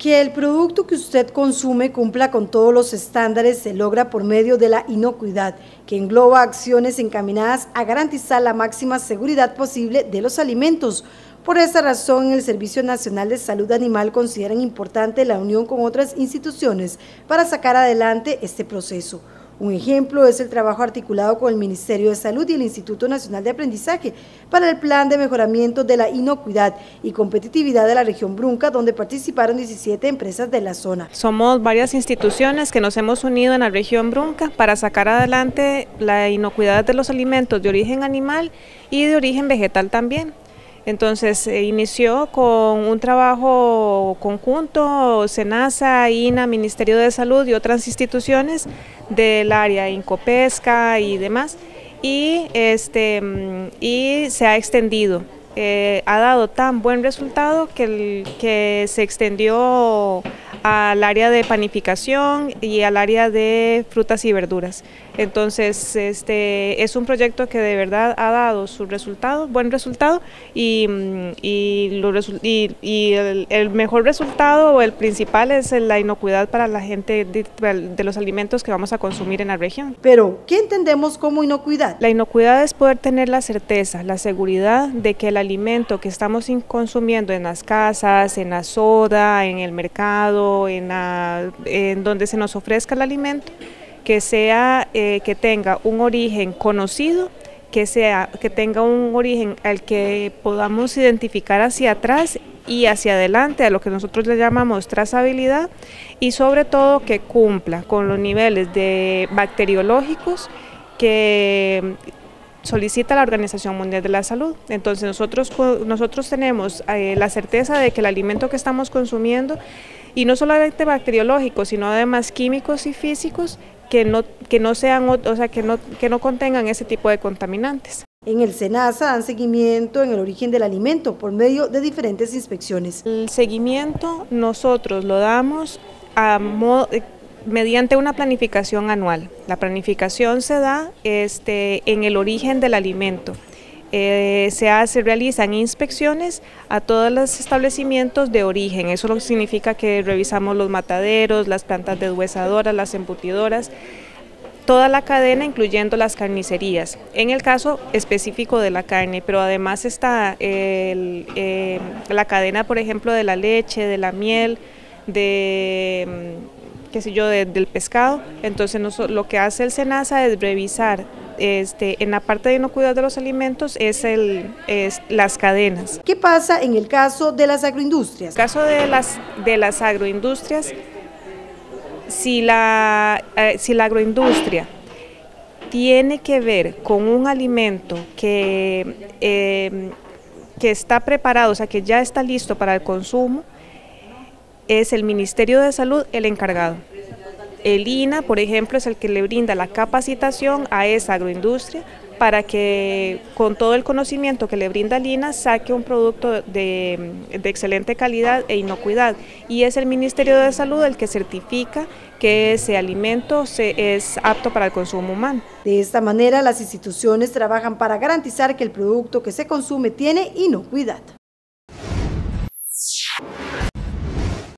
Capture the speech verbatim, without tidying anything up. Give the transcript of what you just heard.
Que el producto que usted consume cumpla con todos los estándares se logra por medio de la inocuidad, que engloba acciones encaminadas a garantizar la máxima seguridad posible de los alimentos. Por esa razón, el Servicio Nacional de Salud Animal consideran importante la unión con otras instituciones para sacar adelante este proceso. Un ejemplo es el trabajo articulado con el Ministerio de Salud y el Instituto Nacional de Aprendizaje para el Plan de Mejoramiento de la Inocuidad y Competitividad de la región Brunca, donde participaron diecisiete empresas de la zona. Somos varias instituciones que nos hemos unido en la región Brunca para sacar adelante la inocuidad de los alimentos de origen animal y de origen vegetal también. Entonces se inició con un trabajo conjunto, SENASA, I N A, Ministerio de Salud y otras instituciones del área, Incopesca y demás, y, este, y se ha extendido. Eh, ha dado tan buen resultado que, el, que se extendió al área de panificación y al área de frutas y verduras. Entonces, este es un proyecto que de verdad ha dado su resultado, buen resultado, y, y, lo, y, y el, el mejor resultado o el principal es la inocuidad para la gente de, de los alimentos que vamos a consumir en la región. Pero, ¿qué entendemos como inocuidad? La inocuidad es poder tener la certeza, la seguridad de que el alimento que estamos consumiendo en las casas, en la soda, en el mercado, en, la, en donde se nos ofrezca el alimento, que sea, eh, que tenga un origen conocido, que sea, que tenga un origen al que podamos identificar hacia atrás y hacia adelante, a lo que nosotros le llamamos trazabilidad, y sobre todo que cumpla con los niveles de bacteriológicos que solicita la Organización Mundial de la Salud. Entonces nosotros, nosotros tenemos eh, la certeza de que el alimento que estamos consumiendo, y no solamente bacteriológicos, sino además químicos y físicos, que no, que no sean, o sea, que no, que no contengan ese tipo de contaminantes. En el SENASA dan seguimiento en el origen del alimento por medio de diferentes inspecciones. El seguimiento nosotros lo damos a modo, mediante una planificación anual. La planificación se da este, en el origen del alimento. Eh, se, hace, se realizan inspecciones a todos los establecimientos de origen. Eso lo que significa que revisamos los mataderos, las plantas deshuesadoras, las embutidoras, toda la cadena, incluyendo las carnicerías, en el caso específico de la carne, pero además está el, eh, la cadena, por ejemplo, de la leche, de la miel, de, qué sé yo, de, del pescado. Entonces nos, lo que hace el SENASA es revisar Este, en la parte de inocuidad de los alimentos es, el, es las cadenas. ¿Qué pasa en el caso de las agroindustrias? En el caso de las, de las agroindustrias, si la, eh, si la agroindustria tiene que ver con un alimento que, eh, que está preparado, o sea que ya está listo para el consumo, es el Ministerio de Salud el encargado. El I N A, por ejemplo, es el que le brinda la capacitación a esa agroindustria para que con todo el conocimiento que le brinda el I N A saque un producto de, de excelente calidad e inocuidad. Y es el Ministerio de Salud el que certifica que ese alimento se, es apto para el consumo humano. De esta manera, las instituciones trabajan para garantizar que el producto que se consume tiene inocuidad.